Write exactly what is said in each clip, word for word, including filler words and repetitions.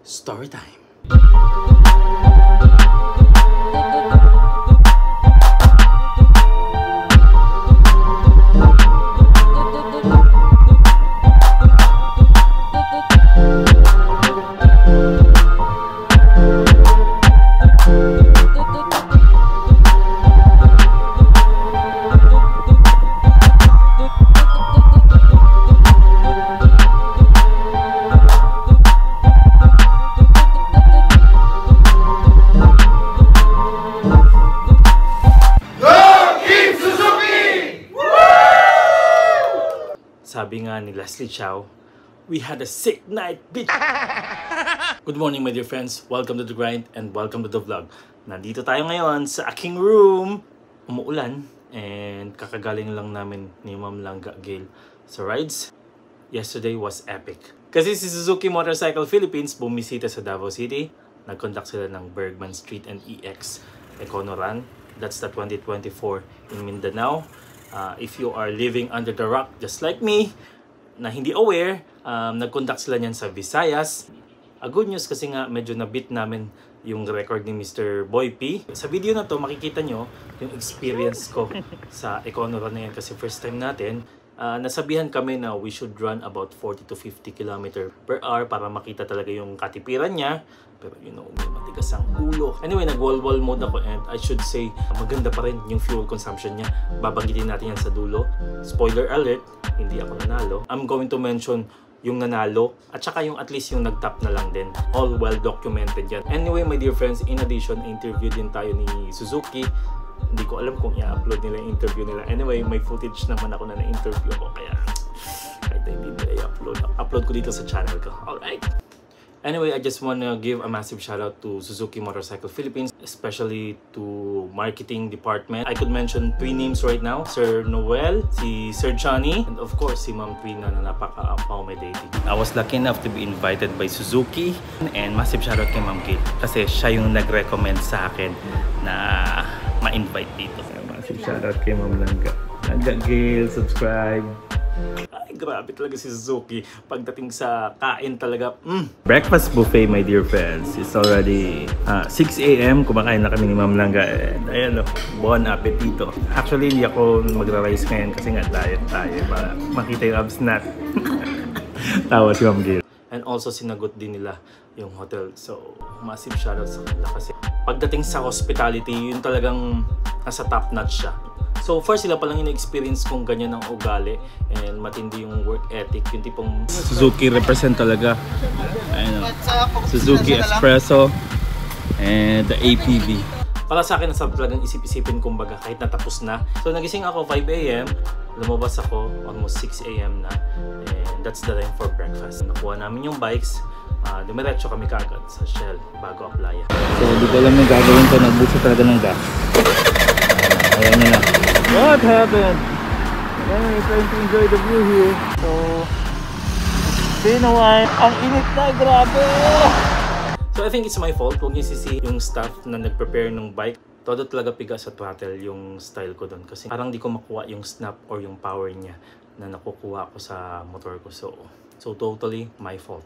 Story time. Sabi nga ni Leslie Chow, we had a sick night, bitch! Good morning, my dear friends. Welcome to The Grind and welcome to the vlog. Nandito tayo ngayon sa aking room. Umuulan and kakagaling lang namin ni Ma'am Langga Gail sa rides. Yesterday was epic. Kasi si Suzuki Motorcycle Philippines bumisita sa Davao City. Nag-conduct sila ng Bergman Street and E X Econo Run. That's the twenty twenty-four in Mindanao. Uh, if you are living under the rock just like me, na hindi aware, um, nag-conduct sila niyan sa Visayas. A good news kasi nga medyo na-beat namin yung record ni Mister Boy P. Sa video na to makikita nyo yung experience ko sa Econo Run na yan kasi first time natin. Uh, nasabihan kami na we should run about forty to fifty kilometers per hour para makita talaga yung katipiran niya. Pero you know, may matigas ang ulo. Anyway, nag-wall-wall mode ako and I should say, maganda pa rin yung fuel consumption niya. Babanggitin natin yan sa dulo. Spoiler alert, hindi ako nanalo. I'm going to mention yung nanalo at saka yung at least yung nag-top na lang din. All well documented yan. Anyway, my dear friends, in addition, interview din tayo ni Suzuki. Hindi ko alam kung i-upload nila yung interview nila. Anyway, may footage naman ako na na-interview ako. Kaya, kahit hindi nila i-upload. Upload ko dito sa channel ko. Alright? Anyway, I just want to give a massive shout out to Suzuki Motorcycle Philippines, especially to marketing department. I could mention three names right now. Sir Noel, si Sir Johnny, and of course si Ma'am Trina na napaka-accommodating. I was lucky enough to be invited by Suzuki, and massive shout out kay Ma'am Gail kasi siya yung nag-recommend sa akin na ma-invite dito. Massive shout out kay Ma'am Langga. Langga Gail, subscribe. Ay, grabe talaga si Suzuki. Pagdating sa kain talaga, mm. Breakfast buffet, my dear friends. It's already uh, six A M Kumakain na kami ni Ma'am Langga. And ayan o, bon appetito. Actually, hindi ako magra-rice ngayon kasi nga diet tayo para makita yung abs natin. Tawa si Ma'am Gail. And also, sinagot din nila yung hotel. So, massive shoutout sa kanila kasi pagdating sa hospitality, yun talagang nasa top notch siya. So first sila palang ina-experience kung ganyan ang ugali and matindi yung work ethic, yung tipong Suzuki represent talaga. Ayun, Suzuki Espresso and the A P V. Para sa akin, nasa talagang isip-isipin kumbaga kahit natapos na. So nagising ako five A M, lumabas ako almost six A M na and that's the time for breakfast. Nakuha namin yung bikes, uh, dumiretso kami kaagad sa Shell bago ang playa. So hindi ko alam yung gagawin ko, nagbuso talaga ng gas. Ayan nyo na. What happened? Again, we're trying to enjoy the view here. So, it's been a while. Ang init na, grabe! So, I think it's my fault. Huwag niyo sisi yung staff na nag-prepare ng bike. Todo talaga piga sa throttle yung style ko doon. Kasi parang di ko makuha yung snap or yung power niya na nakukuha ko sa motor ko. So, so totally my fault.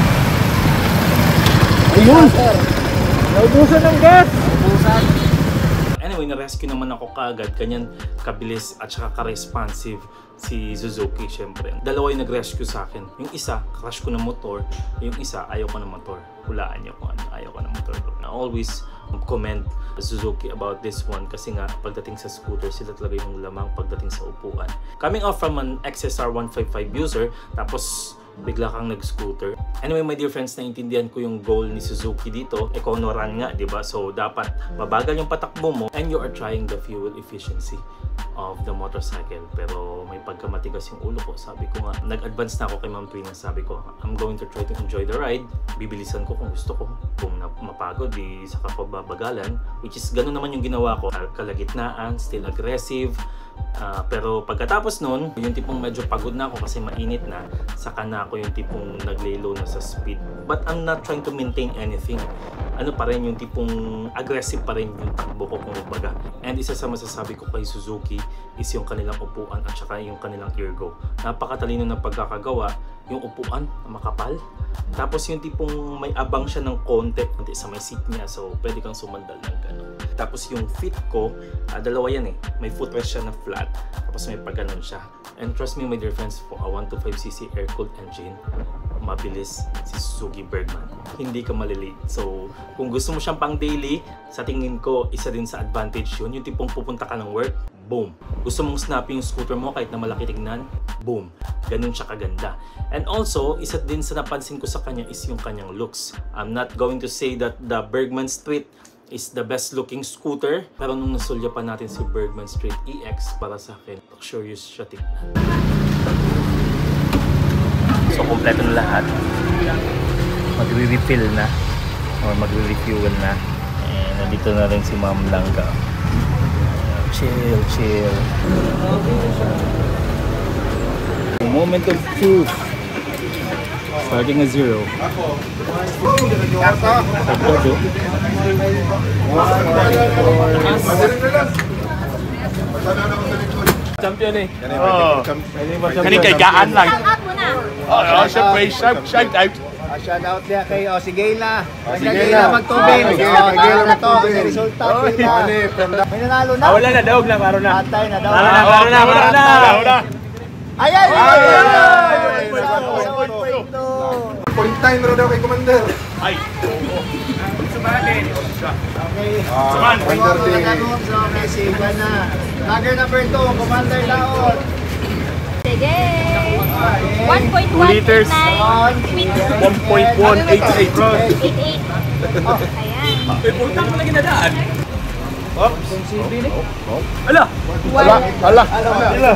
Ayun! Naubusan ng gas! Naubusan! Anyway, na-rescue naman ako kaagad. Ganyan kabilis at saka ka-responsive si Suzuki, syempre. Dalawa yung nag-rescue sa akin. Yung isa, crash ko ng motor. Yung isa, ayaw ko ng motor. Hulaan niyo kung ano, ayaw ko ng motor. I always commend Suzuki about this one kasi nga, pagdating sa scooter, sila talaga yung lamang pagdating sa upuan. Coming off from an X S R one fifty-five user, tapos bigla kang nag-scooter. Anyway, my dear friends, naintindihan ko yung goal ni Suzuki dito. Econo Run nga, di ba? So, dapat mabagal yung patakbo mo and you are trying the fuel efficiency of the motorcycle. Pero may pagkamatigas yung ulo ko. Sabi ko nga, nag-advance na ako kay Ma'am Trina. Sabi ko, I'm going to try to enjoy the ride. Bibilisan ko kung gusto ko. Kung mapagod, di saka ko babagalan. Which is, ganun naman yung ginawa ko. Kalagitnaan, still aggressive. Uh, pero pagkatapos nun, yung tipong medyo pagod na ako kasi mainit na, saka na ako yung tipong nag-lay-low na sa speed. But I'm not trying to maintain anything. Ano pa rin, yung tipong aggressive pa rin yung takbo ko kung baga. And isa sa masasabi ko kay Suzuki is yung kanilang upuan at saka yung kanilang ergo. Napakatalino ng pagkakagawa yung upuan na makapal. Tapos yung tipong may abang siya ng konti sa may seat niya, so pwede kang sumandal ng gano'n. Tapos yung fit ko, uh, dalawa yan eh. May footrest siya na flat, tapos may pagganon siya. And trust me my dear friends, for a one twenty-five c c air-cooled engine, mabilis si Suzuki Bergman. Hindi ka malilate. So kung gusto mo siyang pang daily, sa tingin ko isa din sa advantage yun. Yung tipong pupunta ka ng work, boom. Gusto mong snappy yung scooter mo kahit na malaki tignan, boom. Ganun siya kaganda. And also, isa din sa napansin ko sa kanya is yung kanyang looks. I'm not going to say that the Bergman Street is the best looking scooter, pero nung nasulya pa natin si Bergman Street E X, para sa akin, luxurious siya tignan. So, kompleto na lahat. Magre-refill na or magre-refuel na. And nandito na rin si Ma'am Langga. Chill, chill. The moment of truth. Starting at zero. Champion eh. Oh. Kani kay gaan lang. Oh, syempre, shout shout out. Shout out niya kay oh sige na. Sige na magtubig. Sige na magtubig. Resulta na. May nanalo na. Wala na daog na, maro na. Patay na daw. Maro na, maro na, maro na. Ay ay. Point time ro daw kay Commander. Ay. Sumatin. Okay. Suman. Commander okay, sige na. Lager number two, Commander Laon. Sige. one point one eight nine. one point one eight eight. eight eight. Oh, ayan. May putang mo lagi na daan. Oops. Ala. Ala. Ala. Ala.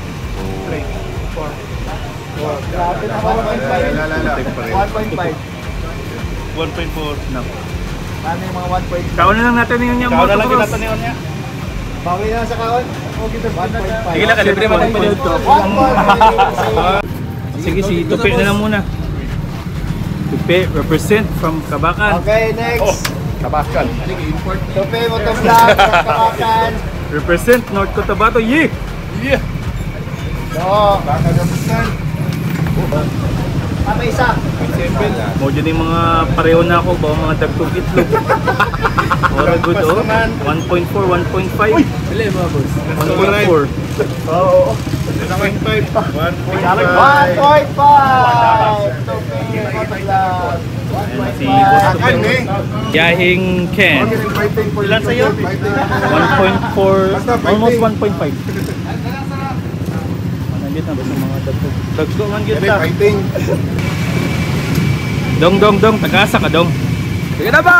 Grabe na one point five. one point five. one point four. No. Ano yung mga one point five? Kauna lang natin yung niya. Kauna lang natin yun niya. Bawi na sa kaon. Okay, one point five. Sige lang, kalibre mo tayo dito. Sige, si Tupi na lang muna. Tupi, represent from Kabakan. Okay, next. Oh, Kabakan. Tupi mo to vlog from Kabakan. Represent North Cotabato, yeah! Yeah. Oo. Ah, may isa. Mo dyan yung mga pareho na ako, ba mga dagtog itlog. Ora good oh. one point four, one point five. Uy! Bili mga boss. one point four. Oo. one point five. one point one point five. Tupi mo to vlog. Si Boss Yahing Ken. Ilan sa'yo? one point four, almost one point five. Nanggit na ba sa mga dagtog? Dagtog man gita. Dong, dong, dong. Tagasa ka, dong. Sige na ba?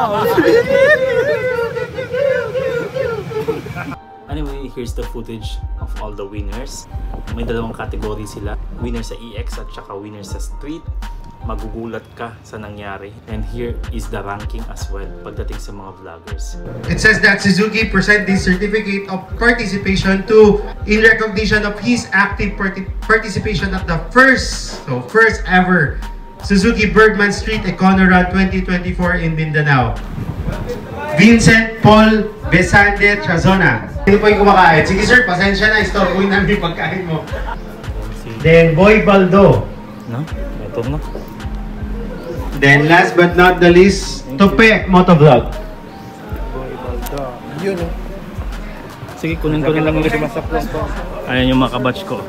Anyway, here's the footage of all the winners. May dalawang category sila. Winner sa E X at saka winner sa street. Magugulat ka sa nangyari. And here is the ranking as well pagdating sa mga vloggers. It says that Suzuki present this certificate of participation to in recognition of his active parti participation at the first, so first ever Suzuki Bergman Street Econo Run twenty twenty-four in Mindanao. Vincent Paul Besande Trazona. Sino po yung kumakain? Sige sir, pasensya na. Istorbohin namin yung pagkain mo. Then Boy Baldo. No? Ito na. Then last but not the least, Tope Motovlog. Yun oh. Sige, kunin ko na lang ulit. Ayan yung mga kabatch ko.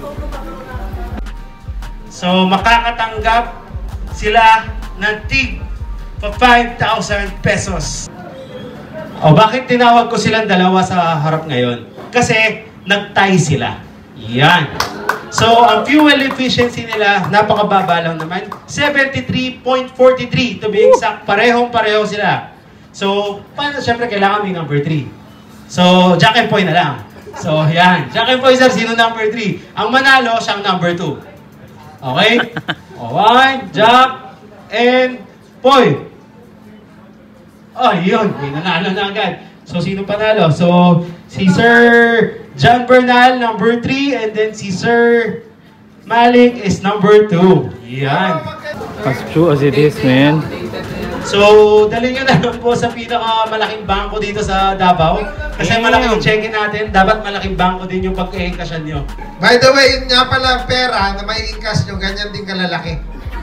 So makakatanggap sila ng tig pa five thousand pesos. O bakit tinawag ko silang dalawa sa harap ngayon? Kasi nag-tie sila. Yan. So ang fuel efficiency nila napakababa lang naman. seventy-three point four three to be exact. Parehong-pareho sila. So paano siyempre kailangan may number three. So Jack and Poy na lang. So yan. Jack and Poy sir, sino number three? Ang manalo siyang number two. Okay? O, one, Jack, and Poy. Oh, yun. May nanalo na agad. So, sino panalo? So, si Sir John Bernal, number three, and then si Sir Malik is number two. Yan. As true as it is, man. So, dalhin nyo na lang po sa pinakamalaking bangko dito sa Davao. Kasi malaki yung check-in natin, dapat malaking bangko din yung pagka-encashan nyo. By the way, yun nga pala ang pera na may encash nyo, ganyan din kalalaki.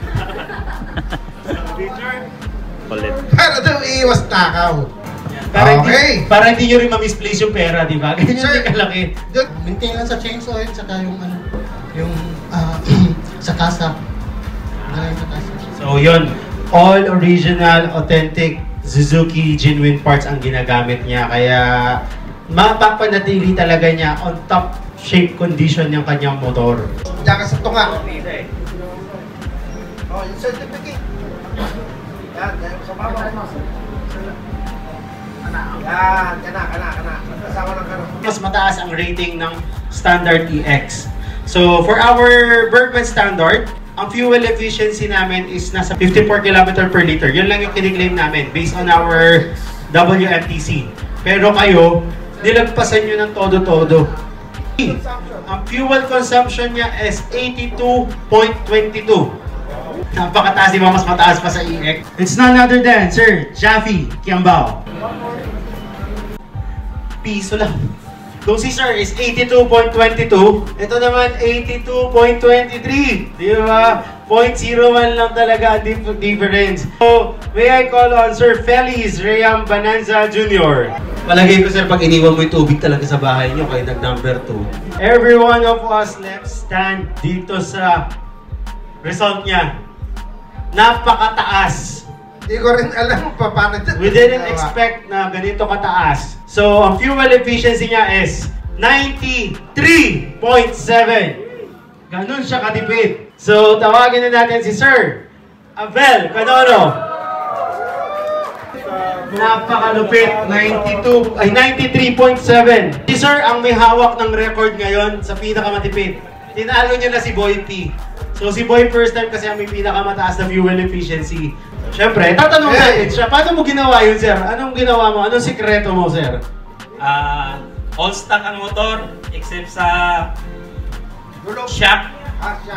Kulit. Para daw iiwas takaw. Para, Okay. hindi, para hindi nyo rin ma-misplace yung pera, di ba? Ganyan Sir. din kalaki. Maintain lang sa chainsaw yun, saka yung ano, yung ah, sa kasa. Nalay sa kasa. So, yun. All original, authentic Suzuki genuine parts ang ginagamit niya. Kaya, mapapanatili talaga niya on top shape condition yung kanyang motor. Diyan ka sa tunga. Oh, yung certificate. Yan, yan sa baba. Yan, kana, kana, kana. Kasama ng kana. Mas mataas ang rating ng Standard E X. So, for our Bergman Standard, ang fuel efficiency namin is nasa fifty-four kilometers per liter. Yun lang yung kiniklaim namin based on our W M T C. Pero kayo, nilagpasan nyo ng todo-todo. Ang fuel consumption niya is eighty-two point two two. Napakataas, di ba? Mas mataas pa sa E X. It's none other than Sir Jaffe Kiambao. Piso lang. Kung si Sir is eighty-two point two two, ito naman eighty-two point two three. Di ba? zero point zero one lang talaga ang dif difference. So, may I call on Sir Feliz Rayam Bananza Junior Palagay ko, Sir, pag iniwan mo yung tubig talaga sa bahay nyo, kayo nag-number two. Every one of us left stand dito sa result niya. Napakataas. Hindi ko rin alam pa paano ito. We didn't expect na ganito kataas. So, ang fuel efficiency niya is ninety-three point seven. Ganun siya katipid. So, tawagin na natin si Sir Abel Canono. Napakalupit. ninety-two, ay ninety-three point seven. Si Sir ang may hawak ng record ngayon sa pinakamatipid. Tinalo niya na si Boy P. So, si Boy first time kasi ang may pinakamataas na fuel efficiency. Siyempre, tatanong natin siya, paano mo ginawa yun, Sir? Anong ginawa mo? Anong sikreto mo, Sir? Ah, all stock ang motor except sa shock. Ah, siya.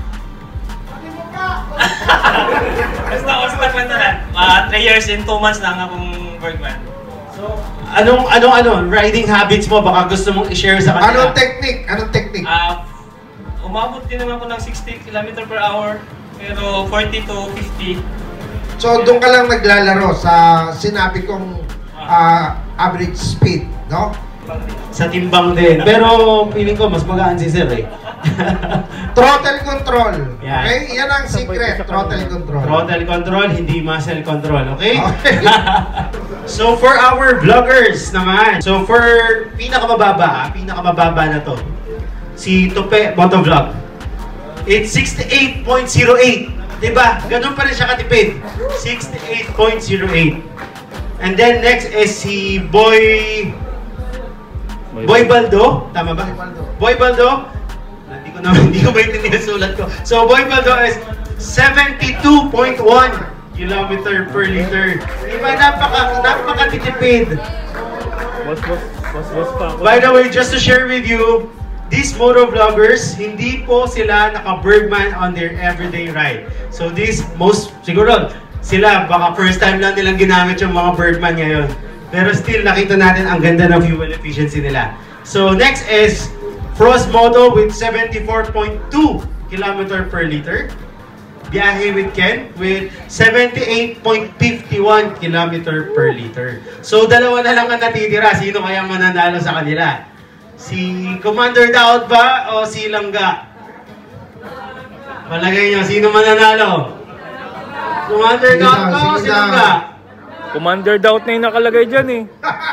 Basta all stock lang na. Ah, three years and two months lang akong Bergman. So, anong anong ano, riding habits mo baka gusto mong i-share sa kanila? Anong technique? Anong technique? Ah, umabot din naman ako ng sixty kilometers per hour, pero forty to fifty. So, doon ka lang naglalaro sa sinabi kong ah, average speed, no? Sa timbang din. Pero feeling ko mas magaan si Sir eh. Throttle control. Yan. Okay? Yan ang secret. Throttle control. Throttle control, hindi muscle control, okay? Okay. So for our vloggers naman, so for pinakamababa, pinakamababa na to, si Tope Motovlog, it's sixty-eight point zero eight. Diba? Ganun pa rin siya katipid. sixty-eight point zero eight. And then next is si Boy... Boy Baldo? Tama ba? Boy Baldo? Hindi ko naman, hindi ko maintindihan sulat ko. So Boy Baldo is seventy-two point one kilometer per liter. Diba? Napaka, napakatitipid. Boss, boss, boss, boss pa ako. By the way, just to share with you, these motovloggers, hindi po sila naka-Bergman on their everyday ride. So this, most, siguro, sila, baka first time lang nilang ginamit yung mga Bergman ngayon. Pero still, nakita natin ang ganda ng fuel efficiency nila. So next is Frost Moto with seventy-four point two kilometers per liter. Biyahe with Ken with seventy-eight point five one kilometers per liter. So dalawa na lang ang natitira. Sino kaya mananalo sa kanila? Si Commander Daud ba o si Langga? Palagay nyo, sino mananalo? Commander Daud ba o si Langga? Commander Doubt na yung nakalagay dyan eh.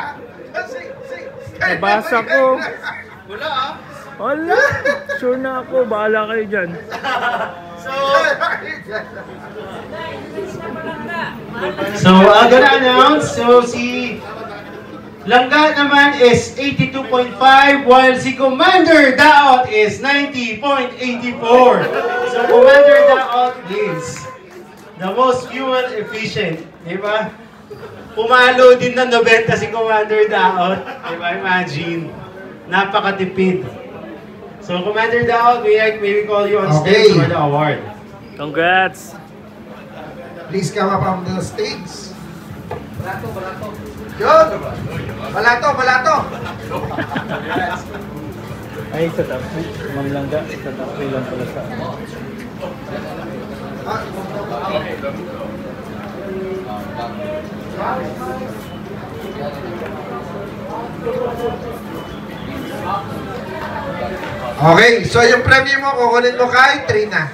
Nabasa ko. Wala ah. Wala. Sure na ako. Bahala kayo dyan. So, so I'm gonna announce, so si Langga naman is eighty-two point five while si Commander Daot is ninety point eight four. So Commander Daot is the most fuel efficient, di ba? Pumalo din ng ninety si Commander Daot, di ba? Imagine, napakatipid. So Commander Daot, may I may we call you on Okay. stage for the award. Congrats. Please come up on the stage. Balato, balato. Yun! Balato, balato! Ay, sa top. Ma'am Langga, sa top lang pala sa... Okay, so yung premium mo, kukunin mo kay Trina.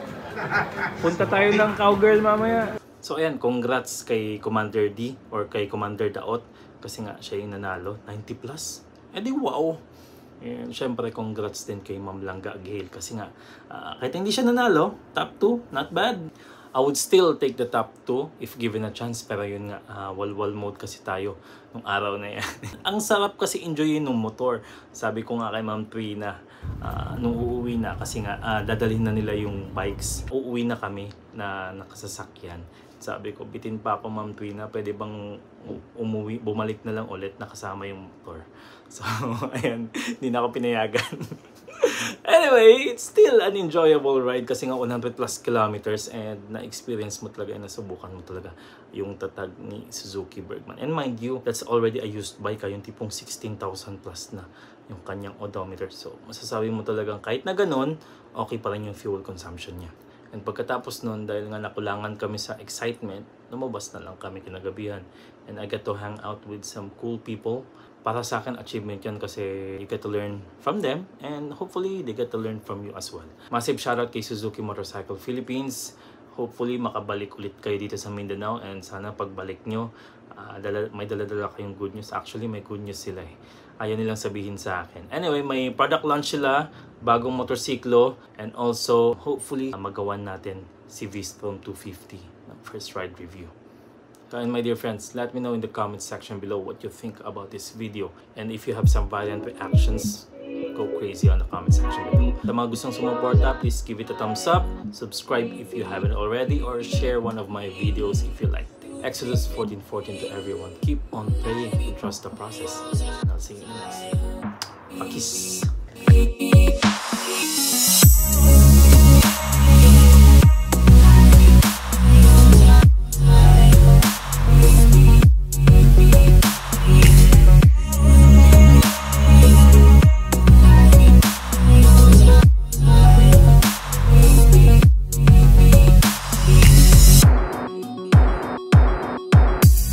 Punta tayo ng cowgirl mamaya. So ayan, congrats kay Commander D or kay Commander Daot kasi nga siya yung nanalo, ninety plus. Eh di wow! And syempre congrats din kay Ma'am Langga Gail kasi nga uh, kahit hindi siya nanalo, top two, not bad. I would still take the top two if given a chance, pero yun nga, uh, wall-wall mode kasi tayo nung araw na yan. Ang sarap kasi enjoyin ng motor. Sabi ko nga kay Ma'am Trina, uh, nung uuwi na, kasi nga uh, dadalhin na nila yung bikes. Uuwi na kami na nakasasakyan. Sabi ko, bitin pa ako Ma'am Trina, pwede bang umuwi, bumalik na lang ulit nakasama yung motor. So, ayan, hindi na ako pinayagan. Anyway, it's still an enjoyable ride kasi nga one hundred plus kilometers and na-experience mo talaga, nasubukan mo talaga yung tatag ni Suzuki Bergman. And mind you, that's already a used bike, yung tipong sixteen thousand plus na yung kanyang odometer. So, masasabi mo talagang kahit na ganun, okay pa rin yung fuel consumption niya. And pagkatapos nun, dahil nga nakulangan kami sa excitement, lumabas na lang kami kinagabihan. And I got to hang out with some cool people. Para sa akin, achievement yun kasi you get to learn from them and hopefully they get to learn from you as well. Massive shoutout kay Suzuki Motorcycle Philippines. Hopefully makabalik ulit kayo dito sa Mindanao and sana pagbalik nyo, uh, dala, may dala-dala kayong good news. Actually, may good news sila eh. Ayaw nilang sabihin sa akin. Anyway, may product launch sila, bagong motorsiklo, and also hopefully uh, magawan natin si V-Strom two fifty ng first ride review. And my dear friends, let me know in the comment section below what you think about this video. And if you have some violent reactions, go crazy on the comment section below. Sa mga gustong sumuporta, please give it a thumbs up, subscribe if you haven't already, or share one of my videos if you liked it. Exodus fourteen fourteen to everyone. Keep on praying and trust the process. And I'll see you in the next. Pakis!